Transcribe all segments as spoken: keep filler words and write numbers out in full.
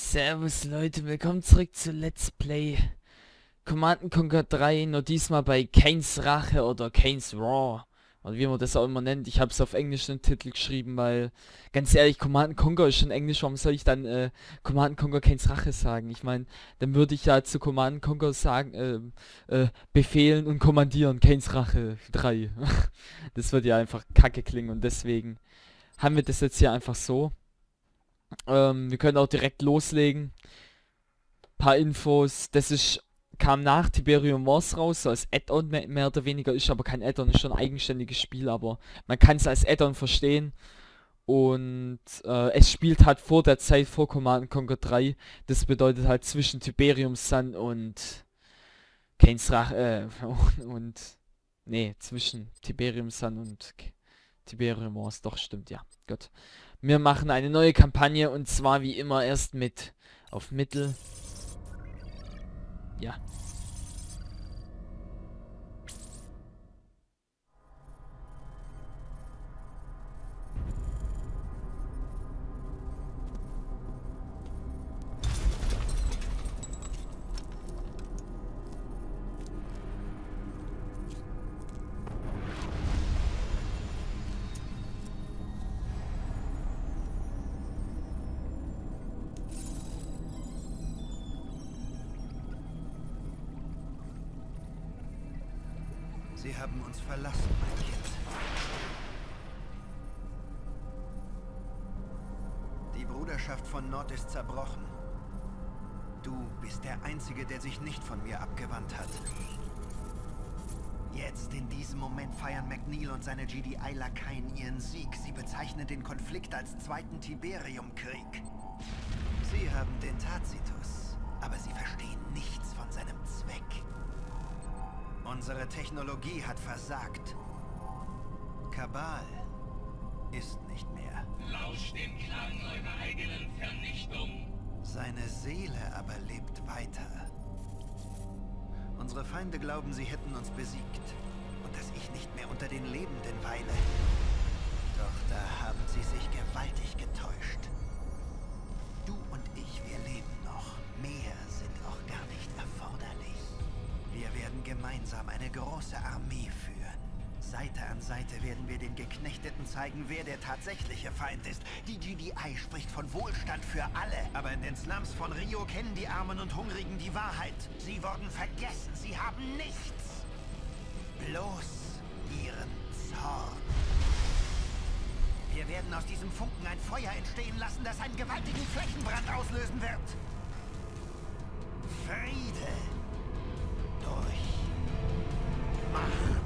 Servus Leute, willkommen zurück zu Let's Play Command and Conquer drei, nur diesmal bei Kain's Rache oder Kain's Raw, oder wie man das auch immer nennt. Ich habe es auf Englisch den Titel geschrieben, weil, ganz ehrlich, Command and Conquer ist schon Englisch, warum soll ich dann äh, Command and Conquer Kain's Rache sagen? Ich meine, dann würde ich ja zu Command and Conquer sagen, äh, äh, befehlen und kommandieren, Kain's Rache drei. Das würde ja einfach kacke klingen und deswegen haben wir das jetzt hier einfach so. Ähm, wir können auch direkt loslegen. Paar Infos. Das ist kam nach Tiberium Wars raus, so als Add-on mehr, mehr oder weniger. Ist aber kein Add-on, ist schon ein eigenständiges Spiel, aber man kann es als Add-on verstehen. Und äh, es spielt halt vor der Zeit vor Command and Conquer drei. Das bedeutet halt zwischen Tiberium Sun und Kain's Rache, äh, und nee, zwischen Tiberium Sun und K Tiberium Wars. Doch, stimmt, ja. Gut. Wir machen eine neue Kampagne und zwar wie immer erst mit auf Mittel. Ja. Sie haben uns verlassen, mein Kind. Die Bruderschaft von Nord ist zerbrochen. Du bist der Einzige, der sich nicht von mir abgewandt hat. Jetzt, in diesem Moment, feiern McNeil und seine G D I-Lakaien ihren Sieg. Sie bezeichnen den Konflikt als Zweiten Tiberium-Krieg. Sie haben den Tacitus, aber sie verstehen nichts von seinem Zweck. Unsere Technologie hat versagt. Kabal ist nicht mehr. Lauscht dem Klang eurer eigenen Vernichtung. Seine Seele aber lebt weiter. Unsere Feinde glauben, sie hätten uns besiegt. Und dass ich nicht mehr unter den Lebenden weile. Doch da haben sie sich gewaltig getäuscht. Du und ich, wir leben noch. Mehr sind auch gar nicht erforderlich. Wir werden gemeinsam eine große Armee führen. Seite an Seite werden wir den Geknechteten zeigen, wer der tatsächliche Feind ist. Die G D I spricht von Wohlstand für alle. Aber in den Slums von Rio kennen die Armen und Hungrigen die Wahrheit. Sie wurden vergessen. Sie haben nichts. Bloß ihren Zorn. Wir werden aus diesem Funken ein Feuer entstehen lassen, das einen gewaltigen Flächenbrand auslösen wird. Friede. Durch Macht.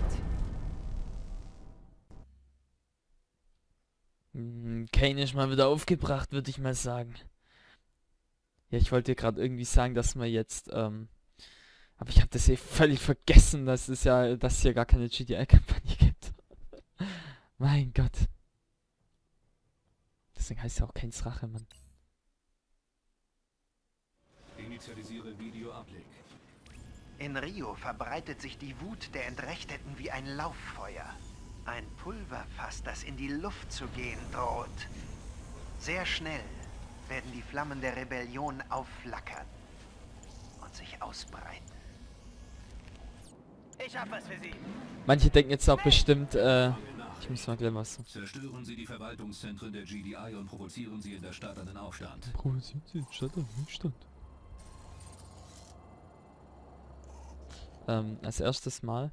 Hm, Kain ist mal wieder aufgebracht, würde ich mal sagen. Ja, ich wollte gerade irgendwie sagen, dass wir jetzt, ähm, aber ich habe das hier völlig vergessen, dass es ja, dass hier gar keine G D I-Kampagne gibt. Mein Gott. Deswegen heißt ja auch Kain's Rache, Mann. Initialisiere Videoableg. In Rio verbreitet sich die Wut der Entrechteten wie ein Lauffeuer. Ein Pulverfass, das in die Luft zu gehen droht. Sehr schnell werden die Flammen der Rebellion aufflackern und sich ausbreiten. Ich hab was für Sie. Manche denken jetzt auch bestimmt, äh, ich muss mal gleich was. Zerstören Sie die Verwaltungszentren der G D I und provozieren Sie in der Stadt einen Aufstand. Provozieren Sie in der Stadt einen Aufstand. Ähm, als erstes Mal.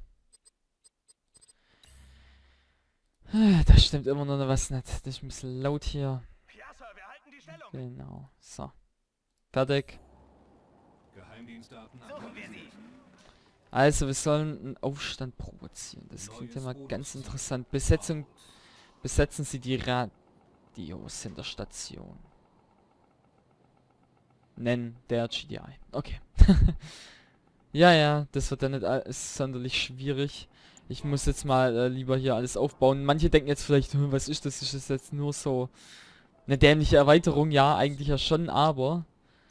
Da stimmt immer noch was nicht. Das ist ein bisschen laut hier. Ja, Sir, wir halten die Stellung. Genau. So. Fertig. Geheimdienstdaten Suchen wir sie. Also, wir sollen einen Aufstand provozieren. Das klingt ja mal ganz interessant. Besetzung. Besetzen Sie die Radios in der Station. Nennen der G D I. Okay. Ja, ja, das wird ja nicht alles sonderlich schwierig. Ich muss jetzt mal äh, lieber hier alles aufbauen. Manche denken jetzt vielleicht, hm, was ist das? Ist das jetzt nur so eine dämliche Erweiterung? Ja, eigentlich ja schon, aber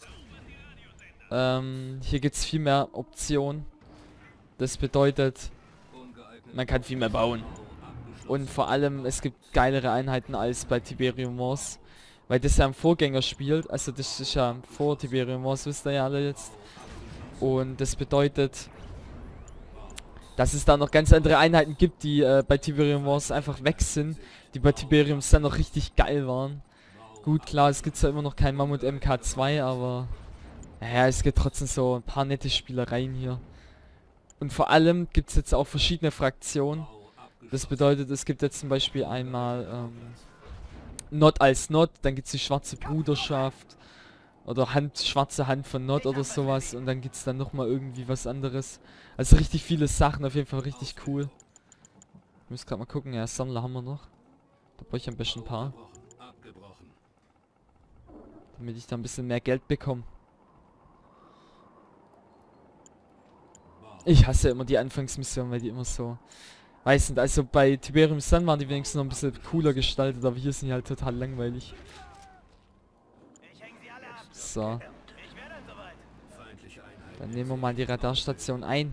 ähm, hier gibt es viel mehr Optionen. Das bedeutet, man kann viel mehr bauen. Und vor allem, es gibt geilere Einheiten als bei Tiberium Wars. Weil das ja im Vorgänger spielt, also das ist ja vor Tiberium Wars, wisst ihr ja alle jetzt. Und das bedeutet, dass es da noch ganz andere Einheiten gibt, die äh, bei Tiberium Wars einfach weg sind, die bei Tiberium Sun noch richtig geil waren. Gut, klar, es gibt zwar immer noch kein Mammut M K zwei, aber naja, es gibt trotzdem so ein paar nette Spielereien hier. Und vor allem gibt es jetzt auch verschiedene Fraktionen. Das bedeutet, es gibt jetzt zum Beispiel einmal ähm, Nod als Nod, dann gibt es die schwarze Bruderschaft oder Hand, schwarze Hand von Nod oder sowas und dann gibt es dann nochmal irgendwie was anderes. Also richtig viele Sachen, auf jeden Fall richtig cool. Ich muss gerade mal gucken, ja, Sammler haben wir noch. Da brauche ich am besten ein paar. Damit ich da ein bisschen mehr Geld bekomme. Ich hasse immer die Anfangsmissionen, weil die immer so... Weiß nicht, also bei Tiberium Sun waren die wenigstens noch ein bisschen cooler gestaltet, aber hier sind die halt total langweilig. So. Dann nehmen wir mal die Radarstation ein.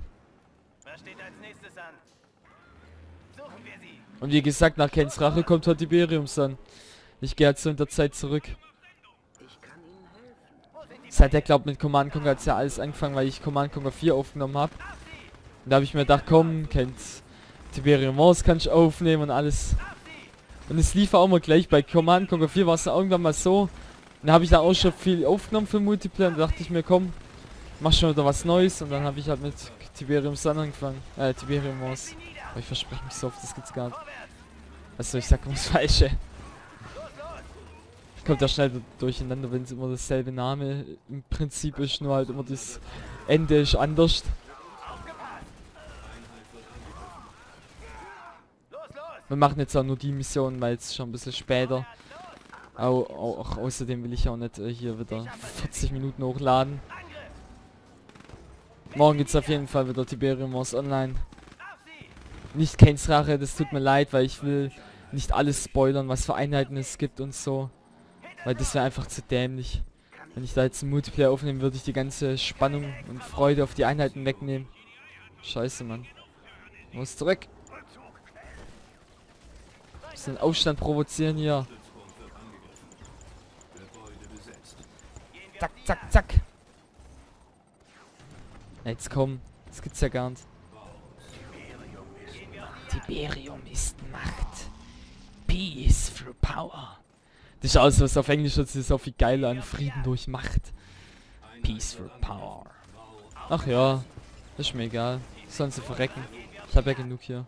Und wie gesagt, nach Kains Rache kommt halt Tiberium Sun. Ich gehe halt so in der Zeit zurück. Seit der glaubt mit Command Conquer hat es ja alles angefangen, weil ich Command Conquer vier aufgenommen habe. Und da habe ich mir gedacht, komm, Kains Tiberium Wars kann ich aufnehmen und alles. Und es lief auch mal gleich. Bei Command Conquer vier war es irgendwann mal so. Und da habe ich dann auch schon viel aufgenommen für Multiplayer. Und da dachte ich mir, komm, mach schon wieder was Neues. Und dann habe ich halt mit Tiberium Sun angefangen. Äh, Tiberium Wars. Aber ich verspreche mich so oft, das gibt's gar nicht. Also ich sag immer das Falsche. Kommt ja schnell durcheinander, wenn es immer dasselbe Name im Prinzip ist. Nur halt immer das Ende ist anders. Wir machen jetzt auch nur die Mission, weil es schon ein bisschen später. Auch, auch außerdem will ich auch nicht äh, hier wieder vierzig Minuten hochladen. Morgen gibt es auf jeden Fall wieder Tiberium Wars Online. Nicht Kains Rache, das tut mir leid, weil ich will nicht alles spoilern, was für Einheiten es gibt und so. Weil das wäre einfach zu dämlich. Wenn ich da jetzt einen Multiplayer aufnehme, würde ich die ganze Spannung und Freude auf die Einheiten wegnehmen. Scheiße, Mann. Muss zurück. Den Aufstand provozieren hier. Zack, zack, zack. Jetzt komm. Das gibt's ja gar nicht. Tiberium ist Macht. Peace through power. Das ist alles, was auf Englisch ist, ist auch viel geiler an Frieden durch Macht. Peace through power. Ach ja. Ist mir egal. Sollen sie verrecken. Ich habe ja genug hier.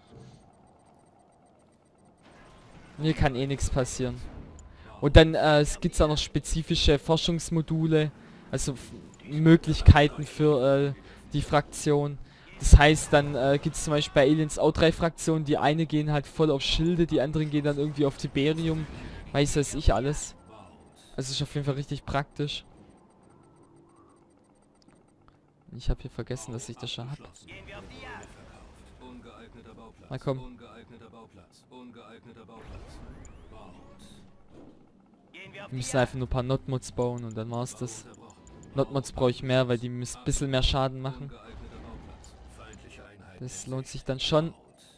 Hier kann eh nichts passieren. Und dann äh, es gibt auch noch spezifische Forschungsmodule, also Möglichkeiten für äh, die Fraktion. Das heißt, dann äh, gibt es zum Beispiel bei Aliens auch drei Fraktionen. Die eine gehen halt voll auf Schilde, die anderen gehen dann irgendwie auf Tiberium. Weiß weiß ich alles. Also ist auf jeden Fall richtig praktisch. Ich habe hier vergessen, dass ich das schon habe. Na komm. Wir müssen einfach nur ein paar Notmods bauen und dann war's das. Notmods brauche ich mehr, weil die ein bisschen mehr Schaden machen. Das lohnt sich dann schon.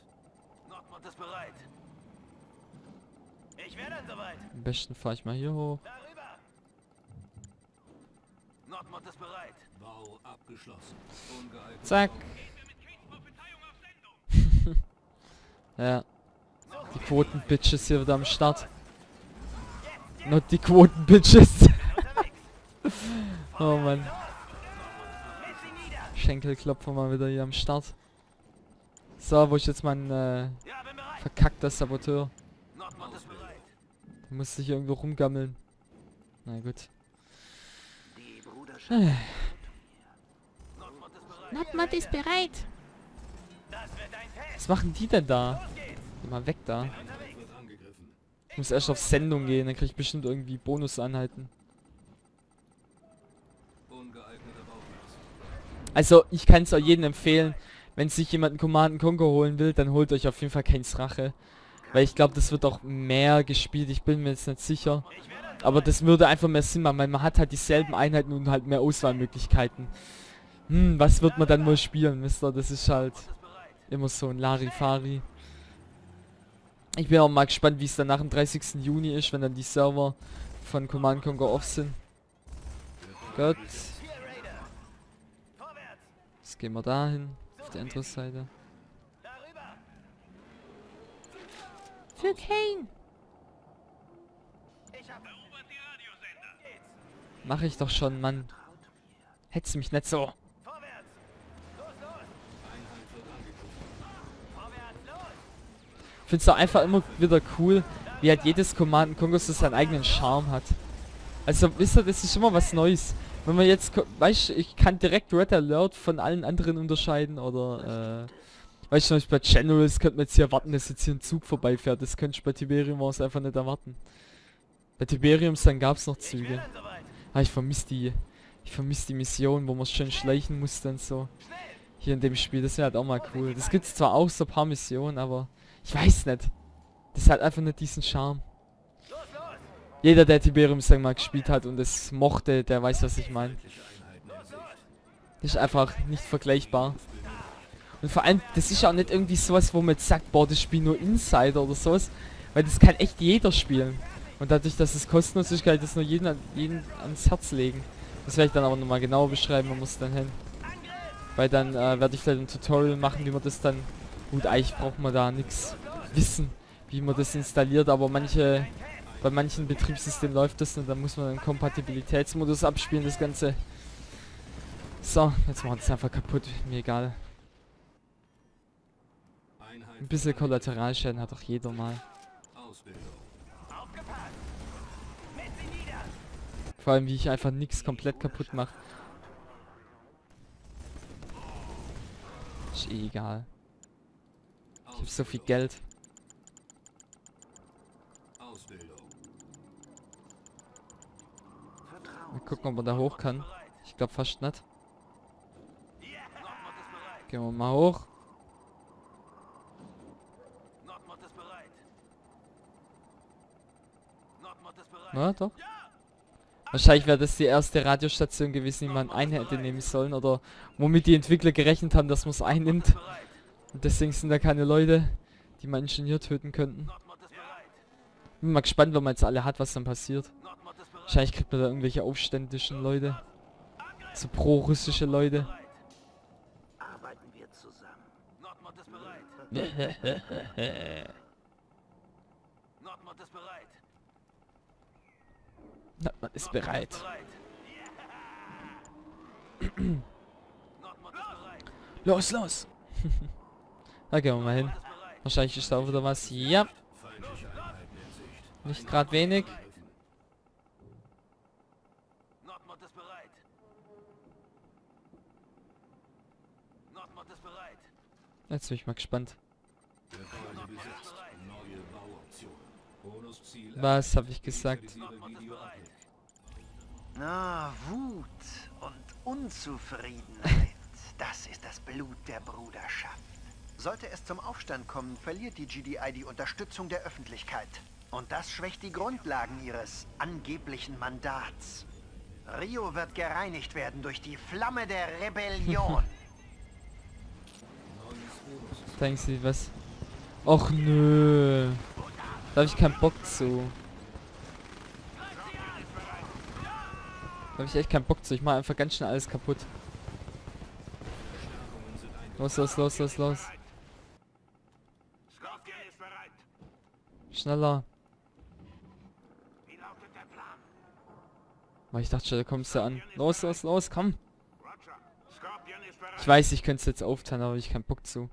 Am besten fahre ich mal hier hoch. Zack. Ja. Die Quoten-Bitches hier wieder am Start. Not die Quoten-Bitches. Oh Mann. Schenkelklopfer mal wieder hier am Start. So, wo ist jetzt mein äh, verkackter Saboteur? Der muss sich irgendwo rumgammeln. Na gut. Notmod ist bereit. Was machen die denn da? Geh mal weg da. Ich muss erst auf Sendung gehen, dann krieg ich bestimmt irgendwie Bonuseinheiten. Also, ich kann es auch jedem empfehlen, wenn sich jemand einen Command and Conquer holen will, dann holt euch auf jeden Fall Kains Rache. Weil ich glaube, das wird auch mehr gespielt, ich bin mir jetzt nicht sicher. Aber das würde einfach mehr Sinn machen, weil man hat halt dieselben Einheiten und halt mehr Auswahlmöglichkeiten. Hm, was wird man dann wohl spielen, wisst ihr? Das ist halt immer so ein Larifari. Ich bin auch mal gespannt, wie es dann nach dem dreißigsten Juni ist, wenn dann die Server von Command and Conquer off sind. Gut. Jetzt gehen wir dahin, auf die andere Seite. Für Kane. Mach ich doch schon, Mann. Hetz mich nicht so. Ich find's doch einfach immer wieder cool, wie halt jedes Command and Conquer so seinen eigenen Charme hat. Also, wisst ihr, das ist immer was Neues. Wenn man jetzt, weißt du, ich kann direkt Red Alert von allen anderen unterscheiden oder, äh, weißt du, bei Generals könnte man jetzt hier erwarten, dass jetzt hier ein Zug vorbeifährt. Das könnte ich bei Tiberium Wars einfach nicht erwarten. Bei Tiberiums dann gab's noch Züge. Ah, ich vermisse die, ich vermisse die Mission, wo man schön schleichen musste und so. Hier in dem Spiel, das wäre halt auch mal cool. Das gibt's zwar auch so ein paar Missionen, aber ich weiß nicht. Das hat einfach nicht diesen Charme. Jeder, der Tiberium sag mal gespielt hat und es mochte, der weiß, was ich meine. Das ist einfach nicht vergleichbar. Und vor allem, das ist auch nicht irgendwie sowas, wo man jetzt sagt, boah, das Spiel nur Insider oder sowas. Weil das kann echt jeder spielen. Und dadurch, dass es kostenlos ist, kann ich das nur jeden, jeden ans Herz legen. Das werde ich dann aber nochmal genauer beschreiben, man muss dann hin. Weil dann äh, werde ich vielleicht ein Tutorial machen, wie man das dann... Gut, eigentlich braucht man da nichts wissen, wie man das installiert, aber manche... Bei manchen Betriebssystemen läuft das und dann muss man einen Kompatibilitätsmodus abspielen, das Ganze. So, jetzt machen wir es einfach kaputt, mir egal. Ein bisschen Kollateralschäden hat auch jeder mal. Vor allem, wie ich einfach nichts komplett kaputt mache. Ist eh egal. Ich habe so viel Geld. Mal gucken, ob man da hoch kann. Ich glaube fast nicht. Gehen wir mal hoch. Na doch. Wahrscheinlich wäre das die erste Radiostation gewesen, die man ein hätte nehmen sollen. Oder womit die Entwickler gerechnet haben, dass man es einnimmt. Und deswegen sind da keine Leute, die man Ingenieur töten könnten. Bin mal gespannt, wenn man jetzt alle hat, was dann passiert. Wahrscheinlich kriegt man da irgendwelche aufständischen Leute. So pro-russische Leute. Arbeiten wir zusammen. Nordmod ist bereit. Nordmod ist bereit. Nordmod ist bereit. Los, los! Da gehen wir mal hin. Wahrscheinlich ist da auch wieder was. Ja. Nicht gerade wenig. Nordmod ist bereit. Nordmod ist bereit. Jetzt bin ich mal gespannt. Was habe ich gesagt? Na, Wut und Unzufriedenheit. Das ist das Blut der Bruderschaft. Sollte es zum Aufstand kommen, verliert die G D I die Unterstützung der Öffentlichkeit. Und das schwächt die Grundlagen ihres angeblichen Mandats. Rio wird gereinigt werden durch die Flamme der Rebellion. Denken Sie was? Och nö. Da habe ich keinen Bock zu. Da habe ich echt keinen Bock zu. Ich mache einfach ganz schnell alles kaputt. Los, los, los, los, los. Schneller. Oh, ich dachte schon, da kommst du an. Los, los, los, komm. Ich weiß, ich könnte es jetzt aufteilen, aber ich keinen Bock zu.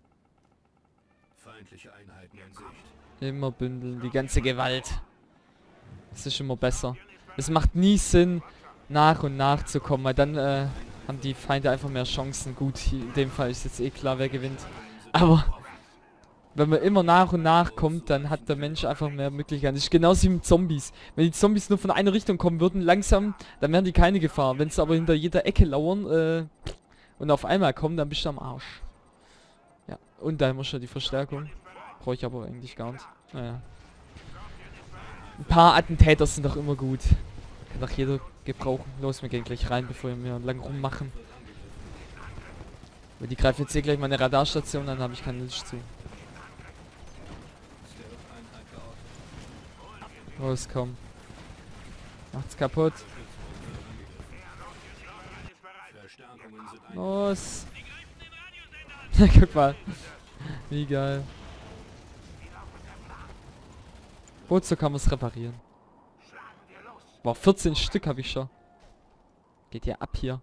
Immer bündeln, die ganze Gewalt. Das ist immer besser. Es macht nie Sinn, nach und nach zu kommen, weil dann äh, haben die Feinde einfach mehr Chancen. Gut, hier in dem Fall ist jetzt eh klar, wer gewinnt. Aber wenn man immer nach und nach kommt, dann hat der Mensch einfach mehr Möglichkeiten. Das ist genauso wie mit Zombies. Wenn die Zombies nur von einer Richtung kommen würden, langsam, dann wären die keine Gefahr. Wenn sie aber hinter jeder Ecke lauern äh, und auf einmal kommen, dann bist du am Arsch. Ja, und da haben wir schon die Verstärkung. Brauche ich aber eigentlich gar nicht. Naja. Ein paar Attentäter sind doch immer gut. Kann doch jeder gebrauchen. Los, wir gehen gleich rein, bevor wir lang rummachen. Weil die greifen jetzt hier gleich meine Radarstation, dann habe ich keine Lust zu. Rauskommen. Macht's kaputt. Los. Guck mal. Wie geil. Wozu kann man es reparieren? Boah, vierzehn Stück habe ich schon. Geht ja ab hier.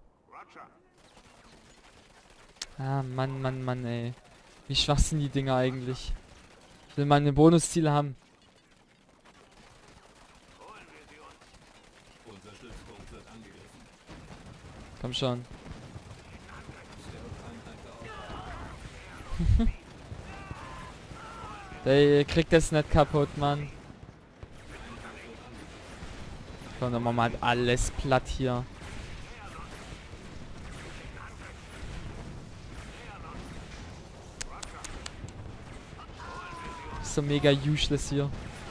Ah, Mann, Mann, Mann, ey. Wie schwach sind die Dinger eigentlich? Ich will meine Bonusziele haben. Komm schon. Der kriegt das nicht kaputt, Mann. Komm, dann machen wir halt alles platt hier. So mega useless hier.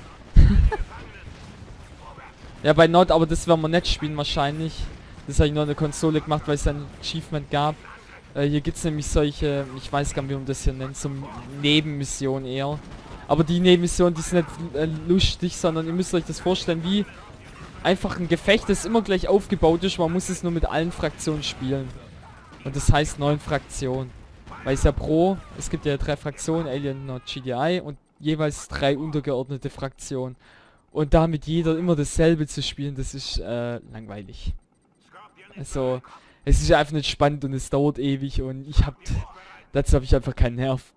Ja, bei Nord, aber das werden wir nicht spielen wahrscheinlich. Das habe ich nur eine Konsole gemacht, weil es ein Achievement gab. Äh, hier gibt es nämlich solche, ich weiß gar nicht, wie man das hier nennt, so Nebenmissionen eher. Aber die Nebenmissionen, die sind nicht äh, lustig, sondern ihr müsst euch das vorstellen wie einfach ein Gefecht, das immer gleich aufgebaut ist. Man muss es nur mit allen Fraktionen spielen. Und das heißt neun Fraktionen. Weil es ja pro, es gibt ja drei Fraktionen, Alien, Nord, G D I und jeweils drei untergeordnete Fraktionen. Und damit jeder immer dasselbe zu spielen, das ist äh, langweilig. Also, es ist einfach nicht spannend und es dauert ewig und ich hab, dazu habe ich einfach keinen Nerv.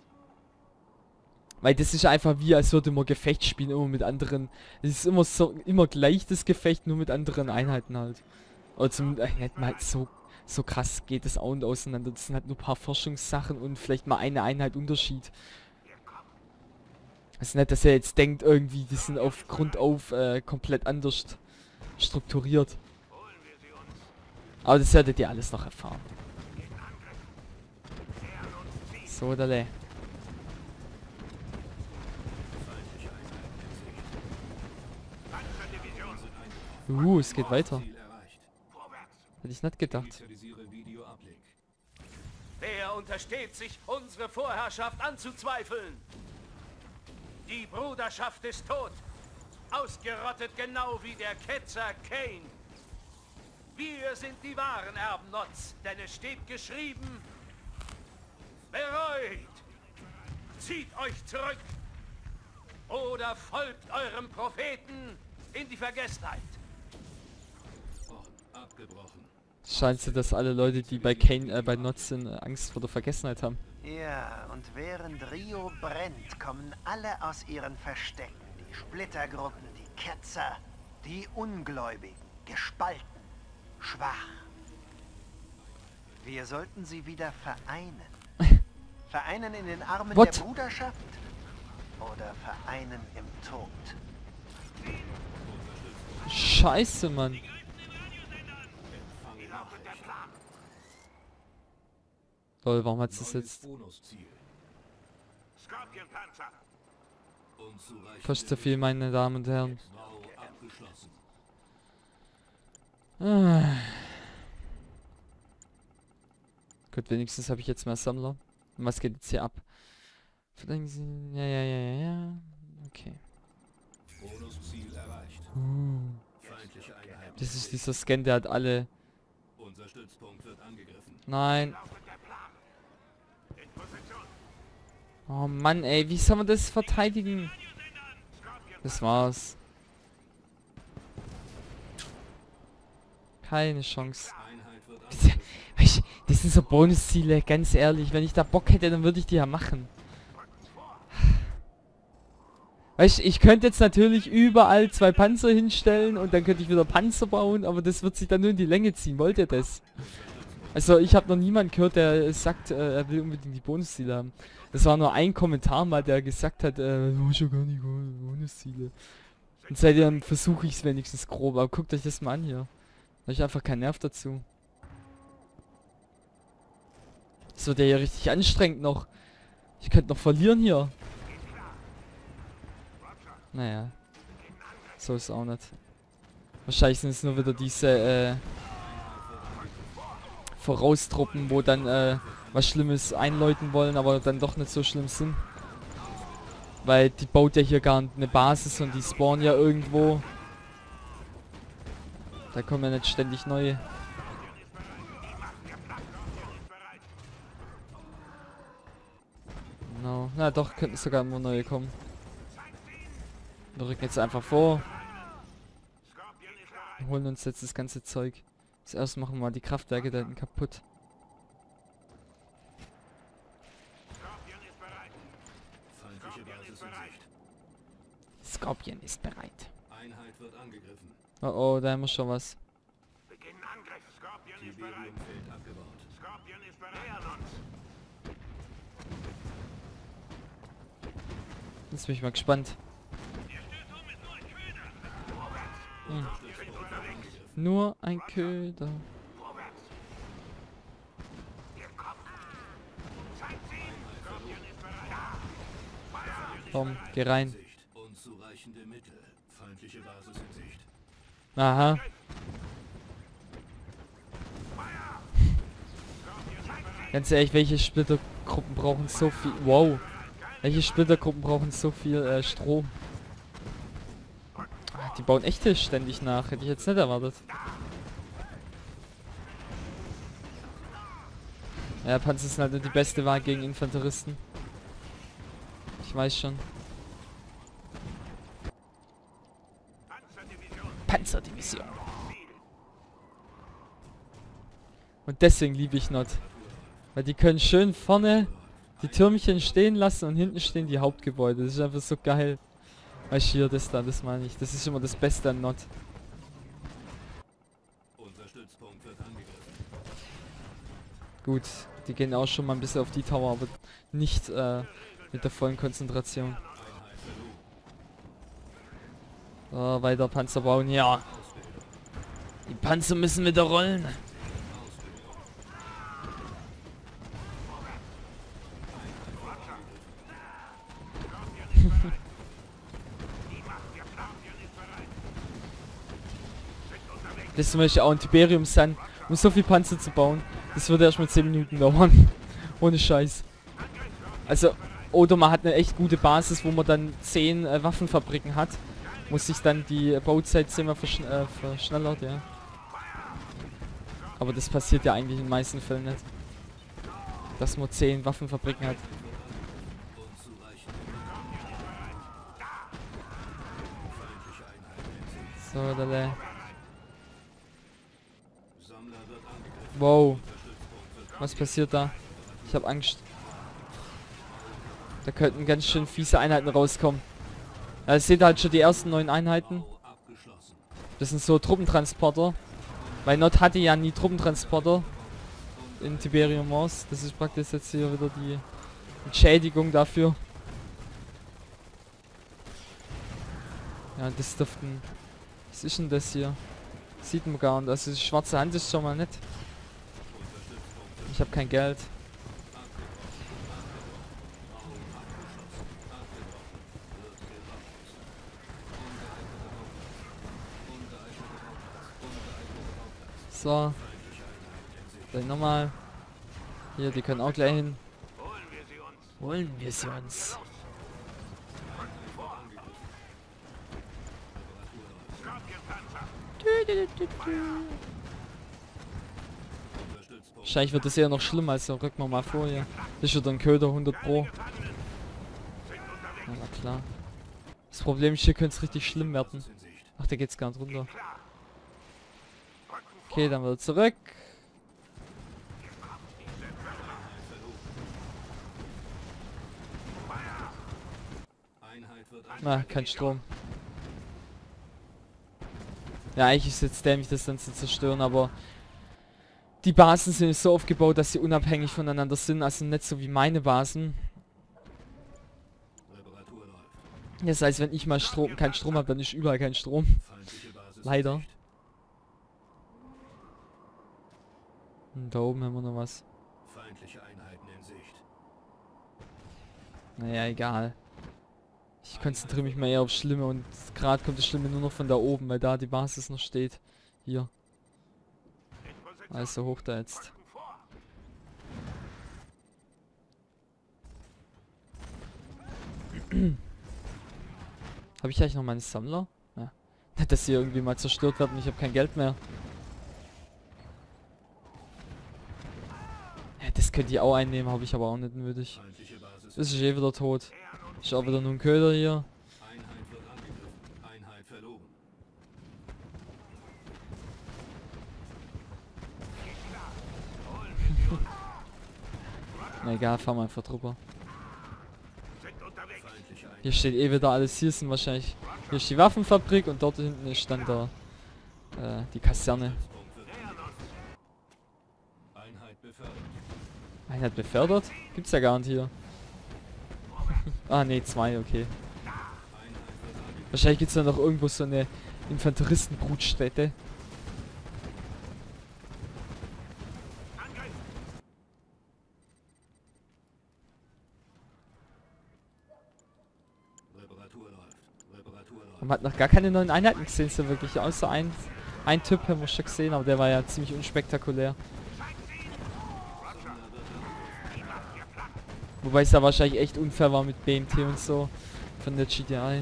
Weil das ist einfach wie, als würde man Gefecht spielen, immer mit anderen. Es ist immer so, immer gleich das Gefecht, nur mit anderen Einheiten halt. Oder zum, äh, nicht mal so, so krass geht es auch und auseinander. Das sind halt nur ein paar Forschungssachen und vielleicht mal eine Einheit Unterschied. Es ist nicht, dass er jetzt denkt, irgendwie, die sind auf Grund auf äh, komplett anders strukturiert. Aber das werdet ihr alles noch erfahren. So, dale. Uh, es geht weiter. Hätte ich nicht gedacht. Wer untersteht sich, unsere Vorherrschaft anzuzweifeln? Die Bruderschaft ist tot. Ausgerottet genau wie der Ketzer Kane. Wir sind die wahren Erben Nods, denn es steht geschrieben: Bereut! Zieht euch zurück! Oder folgt eurem Propheten in die Vergessenheit! Oh, abgebrochen. Scheint so, dass alle Leute, die bei Kane, äh, bei Nods sind, äh, Angst vor der Vergessenheit haben. Ja, und während Rio brennt, kommen alle aus ihren Verstecken. Die Splittergruppen, die Ketzer, die Ungläubigen, gespalten, schwach. Wir sollten sie wieder vereinen. Vereinen in den Armen What? der Bruderschaft oder vereinen im Tod. Scheiße, Mann. Lol, warum hat's das jetzt? Kostet zu viel, meine Damen und Herren. Ah. Gut, wenigstens habe ich jetzt mehr Sammler. Und was geht jetzt hier ab? Verdenken Sie... Ja, ja, ja, ja, ja. Okay. Uh. Das ist dieser Scan, der hat alle... Nein. Oh Mann, ey, wie soll man das verteidigen? Das war's. Keine Chance. Das sind so Bonusziele, ganz ehrlich. Wenn ich da Bock hätte, dann würde ich die ja machen. Weißt du, ich könnte jetzt natürlich überall zwei Panzer hinstellen und dann könnte ich wieder Panzer bauen, aber das wird sich dann nur in die Länge ziehen. Wollt ihr das? Also ich habe noch niemanden gehört, der sagt, äh, er will unbedingt die Bonusziele haben. Das war nur ein Kommentar mal, der gesagt hat, äh, du hast ja gar nicht Bonusziele. Und seitdem versuche ich es wenigstens grob, aber guckt euch das mal an hier. Da habe ich einfach keinen Nerv dazu. Das wird ja hier richtig anstrengend noch. Ich könnte noch verlieren hier. Naja. So ist es auch nicht. Wahrscheinlich sind es nur wieder diese, äh... Voraustruppen, wo dann äh, was Schlimmes einläuten wollen, aber dann doch nicht so schlimm sind. Weil die baut ja hier gar nicht eine Basis und die spawnen ja irgendwo. Da kommen ja nicht ständig neue. No. Na doch, könnten sogar immer neue kommen. Wir rücken jetzt einfach vor. Wir holen uns jetzt das ganze Zeug. Zuerst machen wir mal die Kraftwerke da hinten kaputt. Feindliche Basis in Sicht. Scorpion ist bereit. Einheit wird angegriffen. Oh oh, da haben wir schon was. Beginnen Angriff. Scorpion ist bereit. Tiberium-Feld abgebaut. Scorpion ist bereit. Nähern uns. Jetzt bin ich mal gespannt. Hm. Nur ein Köder. Komm, geh rein. Sicht. Unzureichende Mittel. Feindliche Basis in Sicht. Aha. Ganz ehrlich, welche Splittergruppen brauchen so viel... Wow. Welche Splittergruppen brauchen so viel äh, Strom? Ah, die bauen echt ständig nach. Hätte ich jetzt nicht erwartet. Ja, Panzer sind halt nicht die beste Wahl gegen Infanteristen. Ich weiß schon. Panzerdivision. Und deswegen liebe ich Not. Weil die können schön vorne die Türmchen stehen lassen und hinten stehen die Hauptgebäude. Das ist einfach so geil. Weißt du, hier, das da, das meine ich. Das ist immer das Beste an Not. Unser Stützpunkt wird angegriffen. Gut, die gehen auch schon mal ein bisschen auf die Tower, aber nicht äh, mit der vollen Konzentration. So, weiter Panzer bauen, ja. Die Panzer müssen wieder rollen. Das ist zum Beispiel auch ein Tiberium Sun, um so viel Panzer zu bauen. Das würde erst mal zehn Minuten dauern. Ohne Scheiß. Also, oder man hat eine echt gute Basis, wo man dann zehn äh, Waffenfabriken hat. Muss sich dann die Bauzeit zehnmal verschn äh, verschnellert, ja. Aber das passiert ja eigentlich in den meisten Fällen nicht. Dass man zehn Waffenfabriken hat. So, da. Wow. Was passiert da? Ich habe Angst. Da könnten ganz schön fiese Einheiten rauskommen. Ja, ihr seht halt schon die ersten neun Einheiten. Das sind so Truppentransporter. Weil Not hatte ja nie Truppentransporter in Tiberium Wars. Das ist praktisch jetzt hier wieder die Entschädigung dafür. Ja, das dürften... Was ist denn das hier? Sieht man gar nicht. Also die schwarze Hand ist schon mal nett. Ich habe kein Geld. So. Dann nochmal. Hier, die können auch gleich hin. Holen wir sie uns. Wahrscheinlich wird das eher noch schlimmer, also rücken wir mal vor hier. Das ist wieder ein Köder, hundert Pro. Ja, na klar. Das Problem ist, hier könnte es richtig schlimm werden. Ach, da geht's gar nicht runter. Okay, dann wieder zurück. Na, kein Strom. Ja, eigentlich ist es jetzt dämlich, das dann zu zerstören, aber die Basen sind so aufgebaut, dass sie unabhängig voneinander sind, also nicht so wie meine Basen. Das heißt, wenn ich mal Strom, keinen Strom habe, dann ist überall kein Strom. Leider. Und da oben haben wir noch was. Naja, egal. Ich konzentriere mich mal eher aufs Schlimme und gerade kommt das Schlimme nur noch von da oben, weil da die Basis noch steht. Hier. Also hoch da jetzt. Habe ich eigentlich noch meinen Sammler? Ja. Nicht, dass hier irgendwie mal zerstört wird und ich habe kein Geld mehr. Ja, das könnte ich auch einnehmen, habe ich aber auch nicht nötig. Feindliche Basis. Das ist eh wieder tot. Ist auch wieder nur ein Köder hier. Einheit wird angegriffen. Einheit verloren. Na egal, fahren wir einfach drüber. Feindliche Einheit. Hier steht eh wieder alles. Hier sind wahrscheinlich... Hier ist die Waffenfabrik und dort hinten ist dann der... Äh, die Kaserne. Punkt wird angegriffen. Einheit befördert. Einheit befördert? Gibt's ja gar nicht hier. Ah ne, zwei, okay. Einheit wird angegriffen. Wahrscheinlich gibt's da noch irgendwo so eine Infanteristenbrutstätte. Reparatur läuft. Reparatur läuft. Man hat noch gar keine neuen Einheiten gesehen, so wirklich. Außer ein, ein Typ haben wir schon gesehen, aber der war ja ziemlich unspektakulär. Wobei es ja wahrscheinlich echt unfair war mit B M T und so. Von der G D I.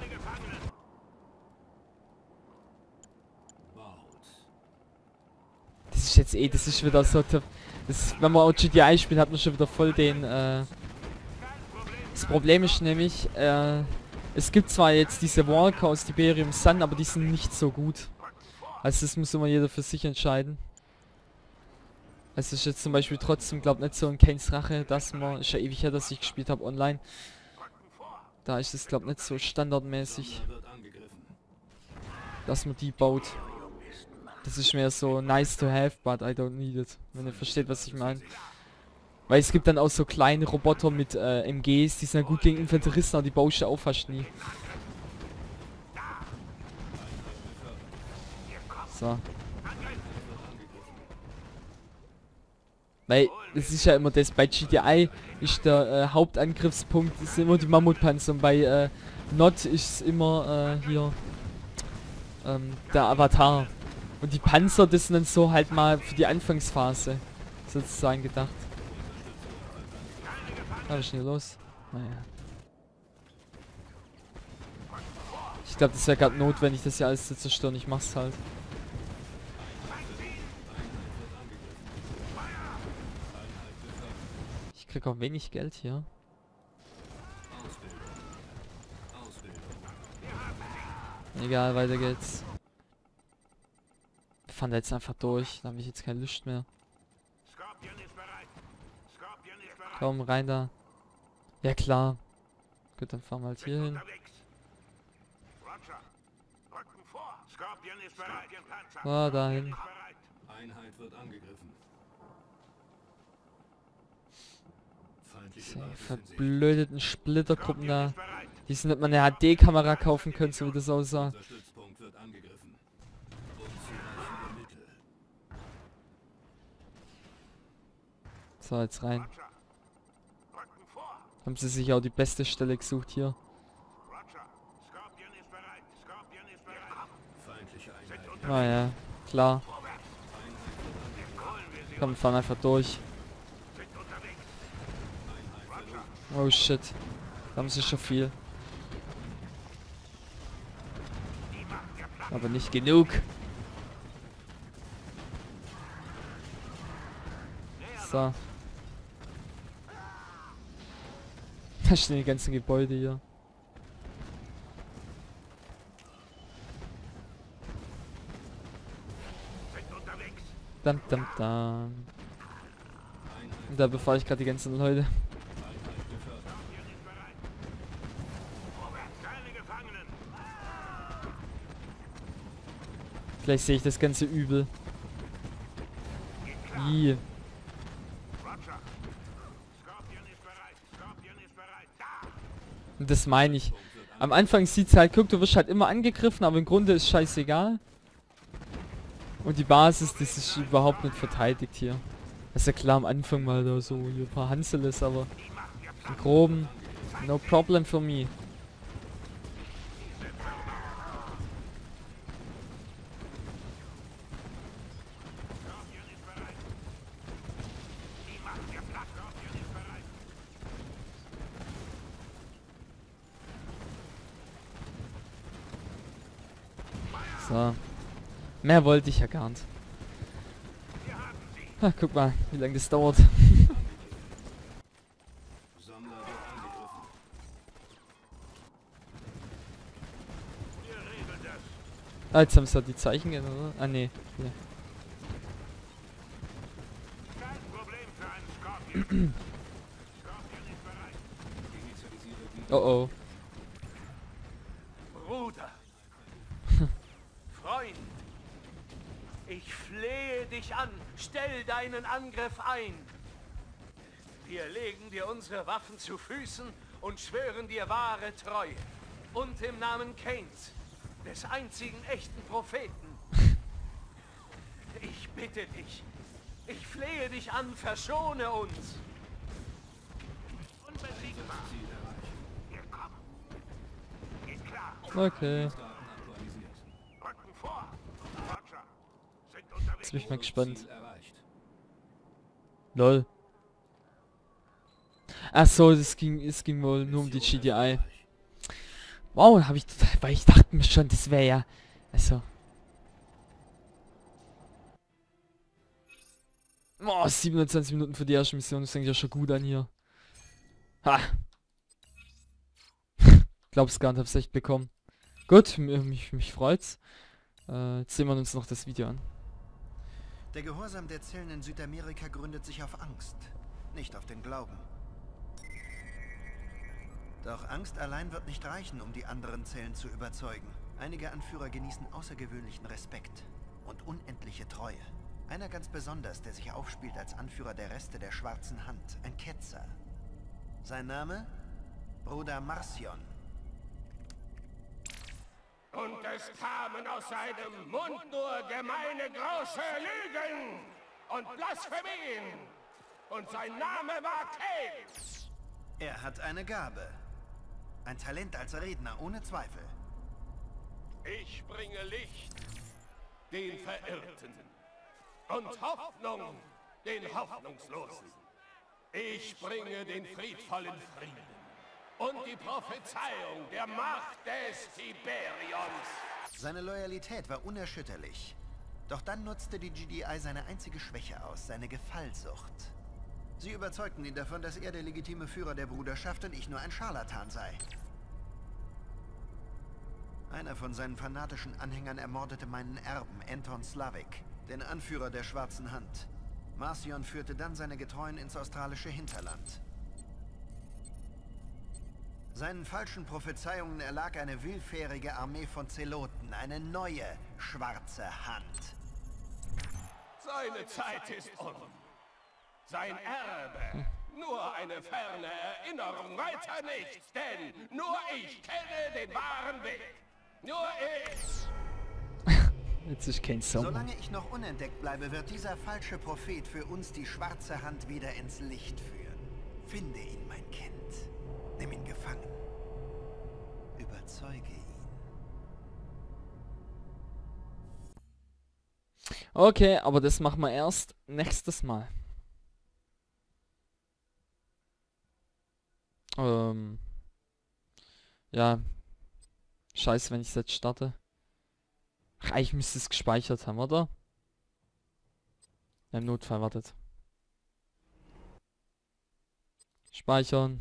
Baut. Das ist jetzt eh, das ist wieder so... Das ist, wenn man auch G D I spielt, hat man schon wieder voll den... Äh das Problem ist nämlich, äh, es gibt zwar jetzt diese Walker aus Tiberium Sun, aber die sind nicht so gut. Also das muss immer jeder für sich entscheiden. Also ist jetzt zum Beispiel trotzdem, glaube nicht so in Kains Rache, dass man, ist ja ewig her, dass ich gespielt habe online. Da ist es, glaube nicht so standardmäßig, Sonder wird angegriffen. dass man die baut. Das ist mehr so nice to have, but I don't need it. Wenn ihr versteht, was ich meine. Weil es gibt dann auch so kleine Roboter mit äh, M Gs, die sind ja gut gegen Infanteristen, aber die baust du auch fast nie. So. Weil, es ist ja immer das, bei G T I ist der äh, Hauptangriffspunkt, ist immer die Mammutpanzer und bei äh, N O D ist es immer äh, hier ähm, der Avatar. Und die Panzer, das sind dann so halt mal für die Anfangsphase sozusagen gedacht. Was ist denn hier los? Naja. Ich glaube, das wäre gerade notwendig, das hier alles zu zerstören. Ich mach's halt. Ich krieg auch wenig Geld hier. Ausbildung. Ausbildung. Egal, weiter geht's. Wir fahren da jetzt einfach durch. Da habe ich jetzt keine Lust mehr. Komm, rein da. Ja klar. Gut, dann fahren wir halt hier hin. Ah, dahin. Einheit wird angegriffen. Feindliche Diese Basis in Sicht. verblödeten Splittergruppen da. Die sind nicht mal eine H D-Kamera kaufen können, so wie das aussah. Unser Stützpunkt wird angegriffen. Unzureichende Mittel. So, jetzt rein. Haben sie sich auch die beste Stelle gesucht hier. Feindliche Einheit. Ah ja, klar. Komm, wir fahren einfach durch. Oh shit. Da haben sie schon viel. Aber nicht genug. So. Da stehen die ganzen Gebäude hier. Dam, dam, dam. Und da befahre ich gerade die ganzen Leute. Gleich sehe ich das ganze übel. Ih. Und das meine ich. Am Anfang sieht es halt, guck, du wirst halt immer angegriffen, aber im Grunde ist scheißegal. Und die Basis, das ist überhaupt nicht verteidigt hier. Das ist ja klar am Anfang mal da so hier ein paar Hanseles, aber im Groben, no problem for me. So. Mehr wollte ich ja gar nicht. Ha, guck mal, wie lange das dauert. Ah, jetzt haben sie halt die Zeichen geändert, oder? Ah, nee. Hier. Oh oh. Bruder. Freund. Ich flehe dich an. Stell deinen Angriff ein. Wir legen dir unsere Waffen zu Füßen und schwören dir wahre Treue. Und im Namen Kains, des einzigen echten Propheten. Ich bitte dich. Ich flehe dich an, verschone uns. Unbesiegbar. Wir kommen. Geht klar. Okay. Rücken vor. Roger. Sind unterwegs. Jetzt bin ich mal gespannt. Lol. Ach so, es ging, es ging wohl nur um die G D I. Wow, habe ich, weil ich dachte mir schon, das wäre ja, also. Oh, siebenundzwanzig Minuten für die erste Mission, das fängt ja schon gut an hier. Ha. Glaub's gar nicht, hab's echt bekommen. Gut, mich, mich freut's. Äh, jetzt sehen wir uns noch das Video an. Der Gehorsam der Zellen in Südamerika gründet sich auf Angst, nicht auf den Glauben. Doch Angst allein wird nicht reichen, um die anderen Zellen zu überzeugen. Einige Anführer genießen außergewöhnlichen Respekt und unendliche Treue. Einer ganz besonders, der sich aufspielt als Anführer der Reste der Schwarzen Hand, ein Ketzer. Sein Name? Bruder Marcion. Und es kamen aus seinem Mund nur gemeine große Lügen und Blasphemien. Und sein Name war Kain. Er hat eine Gabe. Ein Talent als Redner, ohne Zweifel. Ich bringe Licht den Verirrten und Hoffnung den Hoffnungslosen. Ich bringe den friedvollen Frieden und die Prophezeiung der Macht des Tiberions. Seine Loyalität war unerschütterlich. Doch dann nutzte die G D I seine einzige Schwäche aus, seine Gefallsucht. Sie überzeugten ihn davon, dass er der legitime Führer der Bruderschaft und ich nur ein Scharlatan sei. Einer von seinen fanatischen Anhängern ermordete meinen Erben, Anton Slavik, den Anführer der Schwarzen Hand. Marcion führte dann seine Getreuen ins australische Hinterland. Seinen falschen Prophezeiungen erlag eine willfährige Armee von Zeloten, eine neue schwarze Hand. Seine Zeit ist um. Sein Erbe, nur eine ferne Erinnerung, weiter nichts, denn nur ich kenne den wahren Weg. Nur ich. Jetzt ist kein Sommer. Solange ich noch unentdeckt bleibe, wird dieser falsche Prophet für uns die schwarze Hand wieder ins Licht führen. Finde ihn, mein Kind. Nimm ihn gefangen. Überzeuge ihn. Okay, aber das machen wir erst nächstes Mal. Ähm. Ja. Scheiße, wenn ich es jetzt starte. Ach, eigentlich müsste es gespeichert haben, oder? Im Notfall, wartet. Speichern.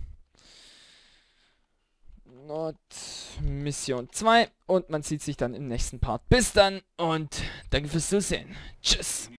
Not Mission zwei. Und man sieht sich dann im nächsten Part. Bis dann und danke fürs Zusehen. Tschüss.